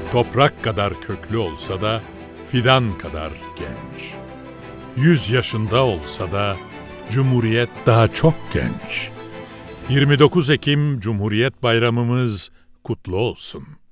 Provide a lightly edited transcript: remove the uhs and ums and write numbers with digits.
Toprak kadar köklü olsa da fidan kadar genç. 100 yaşında olsa da Cumhuriyet daha çok genç. 29 Ekim Cumhuriyet Bayramımız kutlu olsun.